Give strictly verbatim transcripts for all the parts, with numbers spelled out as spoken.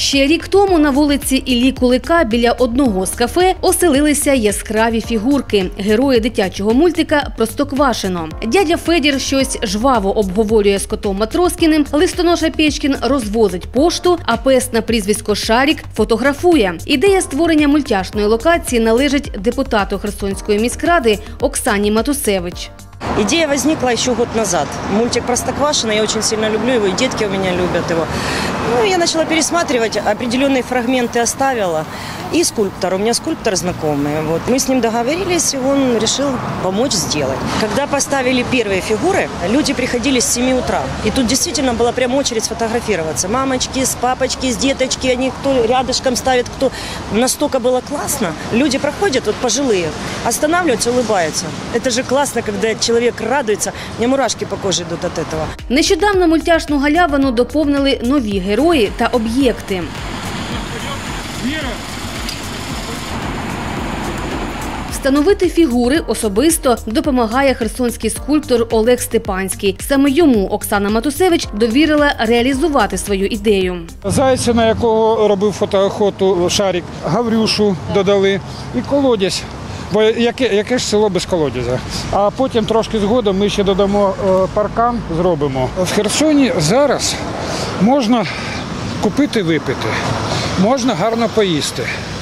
Ще рік тому на вулиці Іллі Кулика біля одного з кафе оселилися яскраві фігурки – герої дитячого мультика «Простоквашино». Дядя Федір щось жваво обговорює з котом Матроскіним, листоноша Печкін розвозить пошту, а пес на прізвисько Шарік фотографує. Ідея створення мультяшної локації належить депутату Херсонської міськради Оксані Матусевич. Идея возникла еще год назад. Мультик «Простоквашино», я очень сильно люблю его, и детки у меня любят его. Ну, я начала пересматривать, определенные фрагменты оставила. И скульптор, у меня скульптор знакомый. Вот. Мы с ним договорились, и он решил помочь сделать. Когда поставили первые фигуры, люди приходили с семи утра. И тут действительно была прям очередь сфотографироваться. Мамочки, с папочки, с деточки, они кто рядышком ставят, кто... Настолько было классно. Люди проходят, вот пожилые, останавливаются, улыбаются. Это же классно, когда человек радуется. У меня мурашки по коже идут от этого. Нещодавно мультяшну галявину доповнили нові герої та об'єкти. Встановити фігури особисто допомагає херсонський скульптор Олег Степанський. Саме йому Оксана Матусевич довірила реалізувати свою ідею. Зайця, на якого робив фотоохоту Шарік, Гаврюшу додали і колодязь. Бо яке, яке ж село без колодязя? А потім трошки згодом ми ще додамо паркан, зробимо. В Херсоні зараз можна купити випити, можна гарно поїсти.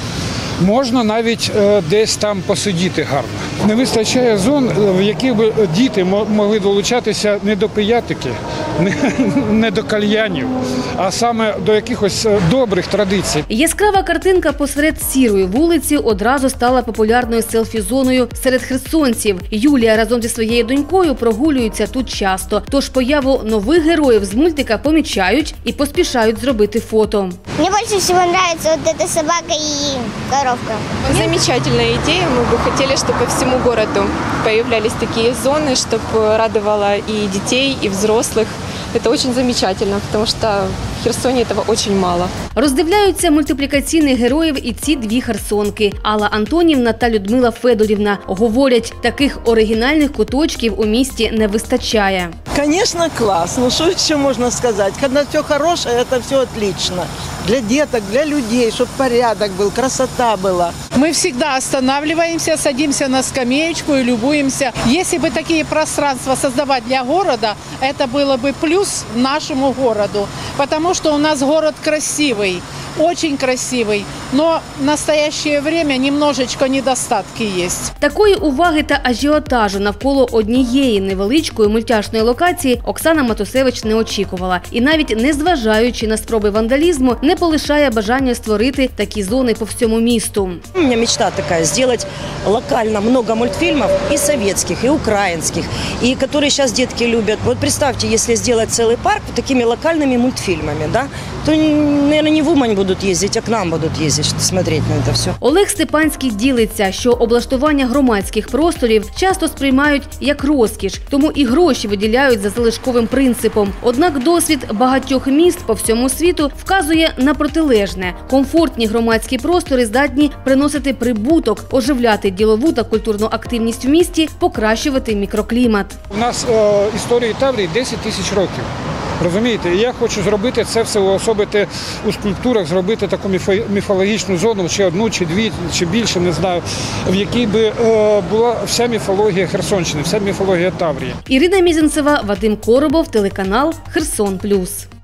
Можна навіть е, десь там посидіти гарно. Не вистачає зон, в яких би діти могли долучатися не до пиятики, не, не до кальянів, а саме до якихось добрих традицій. Яскрава картинка посеред сірої вулиці одразу стала популярною селфі-зоною серед херсонців. Юлія разом зі своєю донькою прогулюються тут часто, тож появу нових героїв з мультика помічають і поспішають зробити фото. Мені більше всього подобається вот эта собака і коровка. Замечательная идея. Мы бы хотели, чтобы по всему городу появлялись такие зоны, чтобы радовало и детей, и взрослых. Это очень замечательно, потому что в Херсоне этого очень мало. Роздивляються мультиплікаційних героїв і ці дві херсонки – Алла Антонівна та Людмила Федорівна. Говорять, таких оригінальних куточків у місті не вистачає. Конечно, класс. Ну, что еще можно сказать? Когда все хорошее, это все отлично. Для деток, для людей, чтобы порядок был, красота была. Мы всегда останавливаемся, садимся на скамеечку и любуемся. Если бы такие пространства создавать для города, это было бы плюс нашему городу. Потому что у нас город красивый, очень красивый, но в настоящее время немножечко недостатки есть. Такої уваги та ажіотажу навколо однієї невеличкої мультяшної локації Оксана Матусевич не очікувала. І навіть незважаючи на спроби вандалізму, не полишає бажання створити такі зони по всьому місту. У меня мечта такая – сделать локально много мультфильмов и советских, и украинских, и которые сейчас детки любят. Вот представьте, если сделать целый парк такими локальными мультфильмами, да, то, наверное, не в Умань будут ездить, а к нам будут ездить, чтобы смотреть на это все. Олег Степанський ділиться, що облаштування громадських просторів часто сприймають як розкіш, тому і гроші виділяють за залишковим принципом. Однак досвід багатьох міст по всьому світу вказує на протилежне. Комфортні громадські простори здатні приносити прибуток, оживляти ділову та культурну активність в місті, покращувати мікроклімат. У нас е, історії Таврії десять тисяч років. Розумієте, я хочу зробити це все, уособити у скульптурах, зробити таку міфологічну зону, чи одну, чи дві, чи більше, не знаю, в якій би е, була вся міфологія Херсонщини, вся міфологія Таврії. Ірина Мізинцева, Вадим Коробов, телеканал «Херсон Плюс».